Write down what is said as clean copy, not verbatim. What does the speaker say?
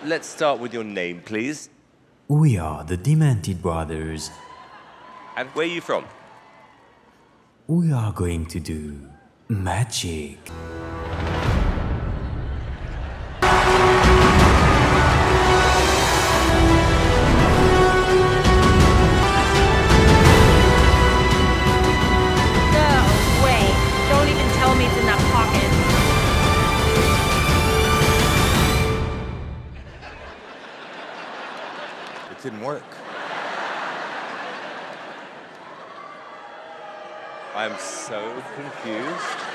let's start with your name, please. We are the Demented Brothers. And where are you from? We are going to do magic. Didn't work. I'm so confused.